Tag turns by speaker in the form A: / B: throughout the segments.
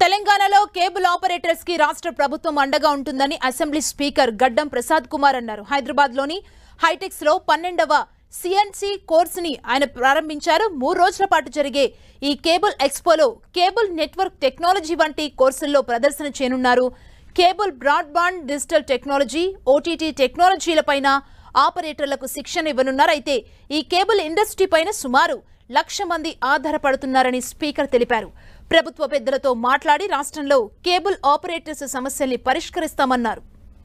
A: తెలంగాణలో cable operators కి రాష్ట్ర ప్రభుత్వం అండగా ఉంటుందని అసెంబ్లీ స్పీకర్ గడ్డం ప్రసాద్ కుమార్ అన్నారు. హైదరాబాద్ లోని హైటెక్స్ లో 12వ సిఎన్సి కోర్స్ ని ఆయన ప్రారంభించారు. 3 రోజుల పాటు జరిగే ఈ కేబుల్ ఎక్స్పోలో కేబుల్ నెట్వర్క్ టెక్నాలజీ వంటి కోర్సుల్లో ప్రదర్శన చేయనున్నారు. Cable broadband, digital technology, OTT టెక్నాలజీలపైన ఆపరేటర్లకు శిక్షణ ఇవ్వనున్నారు. అయితే ఈ కేబుల్ ఇండస్ట్రీ పైన సుమారు 1,00,000 మంది ఆధారపడుతున్నారని స్పీకర్ తెలిపారు. ప్రభుత్వ పెద్దలతో మాట్లాడి రాష్ట్రంలో కేబుల్ ఆపరేటర్స్ సమస్యల్ని పరిష్కరిస్తామన్నారు.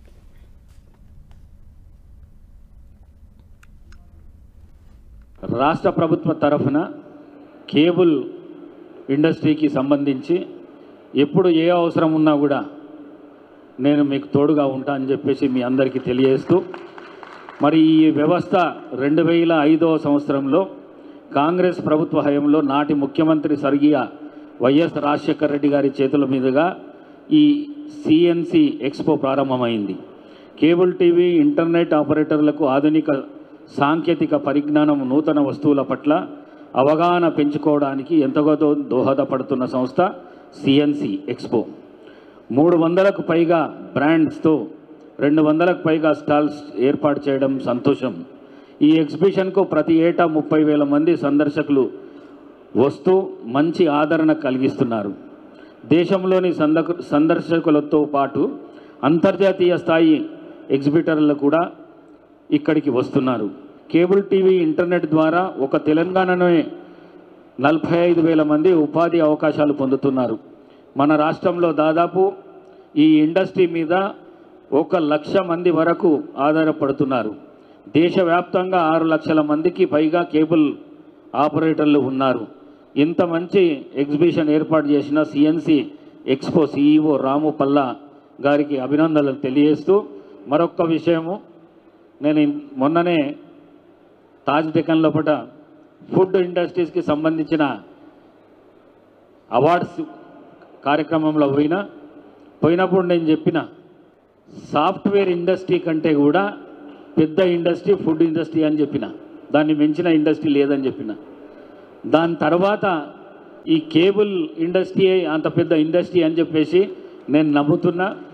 B: రాష్ట్ర ప్రభుత్వ తరఫున కేబుల్ ఇండస్ట్రీకి సంబంధించి ఎప్పుడు ఏ అవసరం ఉన్నా కూడా నేను మీకు తోడుగా ఉంటా అని చెప్పేసి మీ అందరికీ తెలియజేస్తూ, మరి ఈ వ్యవస్థ 2005వ సంవత్సరంలో కాంగ్రెస్ ప్రభుత్వ హయాంలో నాటి ముఖ్యమంత్రి స్వర్గీయ వైఎస్ రాజశేఖర రెడ్డి గారి చేతుల మీదుగా ఈ సిఎన్సి ఎక్స్పో ప్రారంభమైంది. కేబుల్ టీవీ, ఇంటర్నెట్ ఆపరేటర్లకు ఆధునిక సాంకేతిక పరిజ్ఞానం, నూతన వస్తువుల పట్ల అవగాహన పెంచుకోవడానికి ఎంతగానో దోహదపడుతున్న సంస్థ సిఎన్సి ఎక్స్పో. 300కు పైగా బ్రాండ్స్తో 200కు పైగా స్టాల్స్ ఏర్పాటు చేయడం సంతోషం. ఈ ఎగ్జిబిషన్కు ప్రతి ఏటా 30,000 మంది సందర్శకులు వస్తూ మంచి ఆదరణ కలిగిస్తున్నారు. దేశంలోని సందర్శకులతో పాటు అంతర్జాతీయ స్థాయి ఎగ్జిబిటర్లు కూడా ఇక్కడికి వస్తున్నారు. కేబుల్ టీవీ, ఇంటర్నెట్ ద్వారా ఒక తెలంగాణలోనే 45,000 మంది ఉపాధి అవకాశాలు పొందుతున్నారు. మన రాష్ట్రంలో దాదాపు ఈ ఇండస్ట్రీ మీద 1,00,000 మంది వరకు ఆధారపడుతున్నారు. దేశవ్యాప్తంగా 6 లక్షల మందికి పైగా కేబుల్ ఆపరేటర్లు ఉన్నారు. ఇంత మంచి ఎగ్జిబిషన్ ఏర్పాటు చేసిన CNC expo CEO Ramu Palla గారికి అభినందనలు తెలియజేస్తూ, మరొక విషయము, నేను మొన్ననే తాజ్ డెక్కన్ లోపల ఫుడ్ ఇండస్ట్రీస్కి సంబంధించిన అవార్డ్స్ కార్యక్రమంలో పోయినప్పుడు నేను చెప్పిన సాఫ్ట్వేర్ ఇండస్ట్రీ కంటే కూడా పెద్ద ఇండస్ట్రీ ఫుడ్ ఇండస్ట్రీ అని చెప్పిన, దాన్ని మించిన ఇండస్ట్రీ లేదని చెప్పిన. దాని తర్వాత ఈ కేబుల్ ఇండస్ట్రీ అంత పెద్ద ఇండస్ట్రీ అని చెప్పేసి నేను నమ్ముతున్నా.